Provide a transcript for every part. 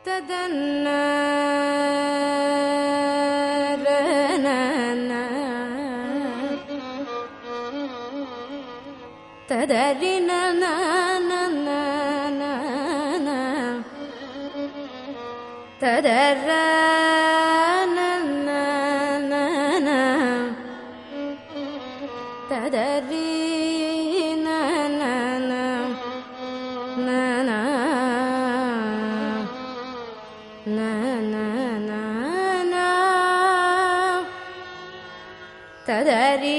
ததன்ன ததரின ததர ததரி ததரி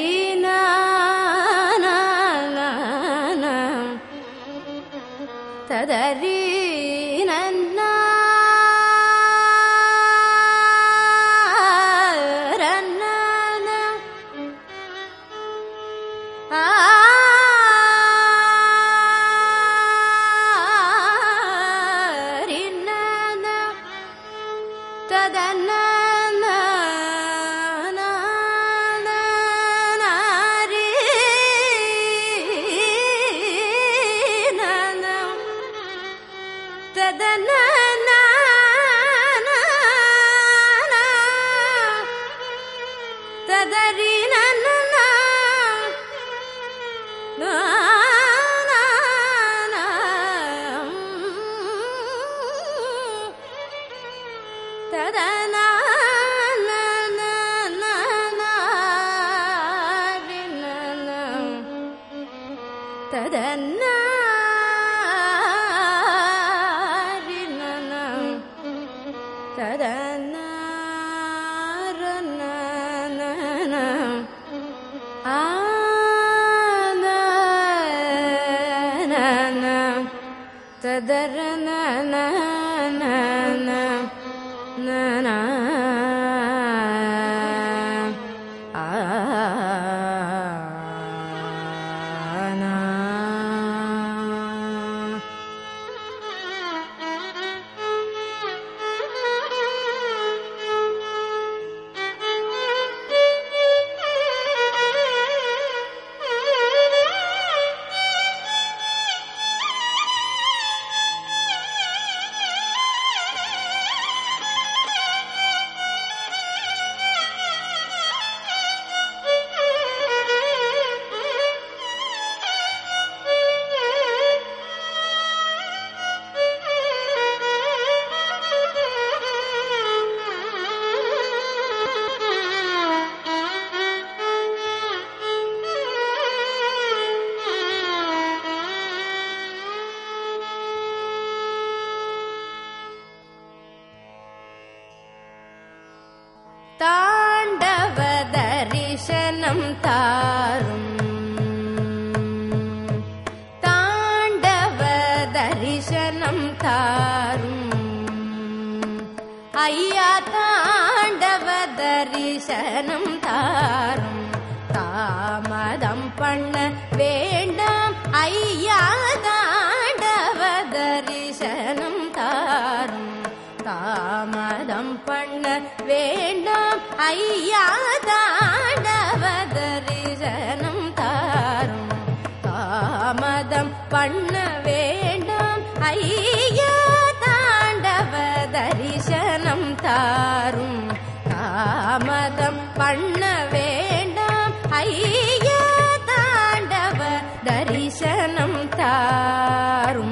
ததரி தாண்டவ தரிசனம் தாரும் தாண்டவ தரிசனம் தாரும் ஐயா தாண்டவ தரிசனம் தாரும் தாமதம் பண்ண வேண்டாம் ஐயா தாண்டவ தரிசனம் தாரும் தாமதம் பண்ண வேண்டாம் ஐயா தாண்டவ தரிசனம் தாரும் தாமதம் பண்ண வேண்டாம் ஐயா தாண்டவ தரிசனம் தாரும் தாமதம் பண்ண வேண்டாம் ஐயா தாண்டவ தரிசனம் தாரும்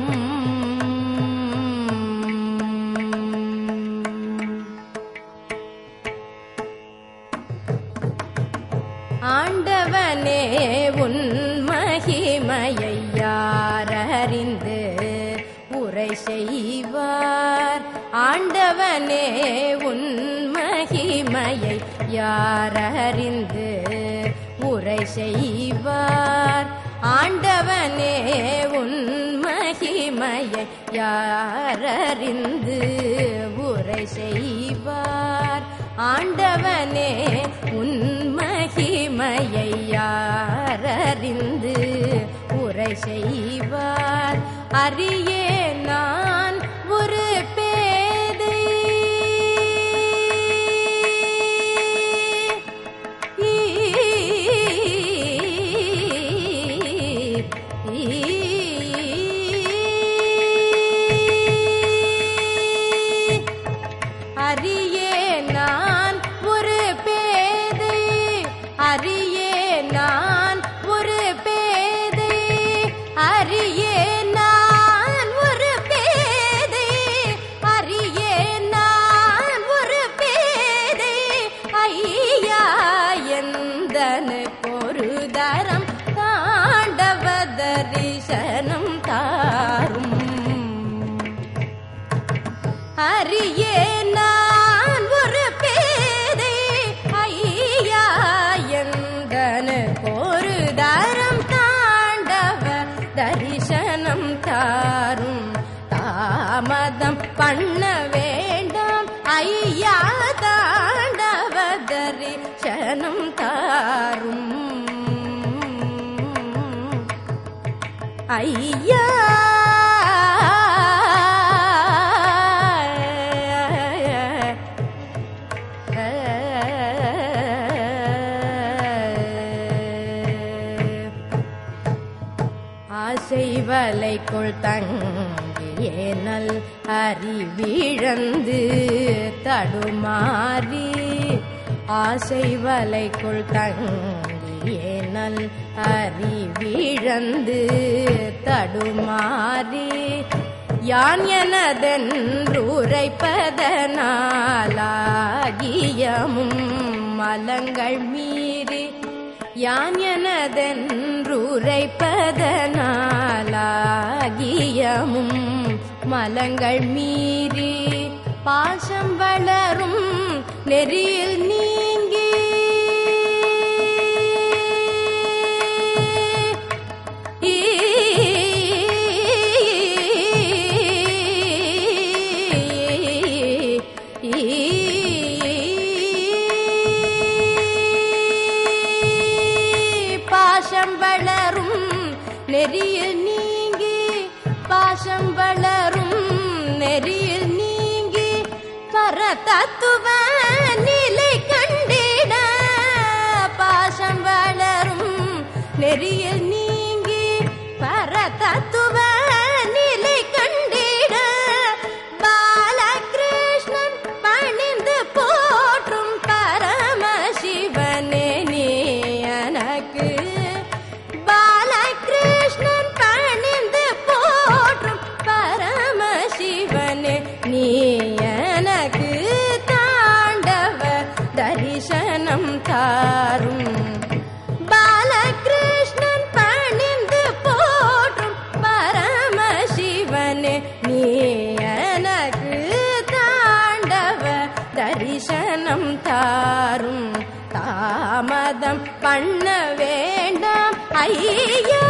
ஆண்டவனே உன் மகிமையை யாரறிந்து உரை செய்வார் ஆண்டவனே உன் மகிமையை யாரறிந்து உரை செய்வார் ஆண்டவனே உன் மகிமையை யாரறிந்து உரை செய்வார் ஆண்டவனே உன் மகிமையை யாரறிந்து உரை செய்வார் அறியே நான் ஒரு பேதை அறியே நான் ஒரு பேதை ஐயா எந்தனுக்கு ஒரு தரம் தாண்டவ தரிசனம் தாரும் தாமதம் பண்ண வேண்டாம் ஐயா தாண்டவ தரிசனம் தாரும் ஐயா ஆசைவலைக்குள் தங்கியே நல் அறிவிழந்து தடுமாறி ஆசைவலைக்குள் தங்கியே நல் அறிவிழந்து தடுமாறி யான் எனதென்றுரைப்பதனாலாகியமும் மலங்கள் மீறி யான் எனதென்றுரைப்பதனாலாகியமும் மலங்கள் மீறி பாசம் வளரும் நெறியில் நீங்கி பாசம் வளரும் நெறியில் நீங்கி பாசம் வளரும் நெறியில் நீங்கி பரதத்துவ நிலை கண்டிட பாசம் வளரும் நெறியில் நீங்கி பரதத்துவ நிலை கண்டிட பாலகிருஷ்ணன் பணிந்து போற்றும் பரமசிவனே நீ எனக்கு பாலகிருஷ்ணன் பணிந்து போற்றும் பரமசிவனே நீ எனக்கு தாண்டவ தரிசனம் தாரும் பாலகிருஷ்ணன் பணிந்து போற்றும் பரமசிவனே நீ எனக்கு தாண்டவ தரிசனம் தாரும் தாமதம் பண்ண வேண்டாம் ஐயா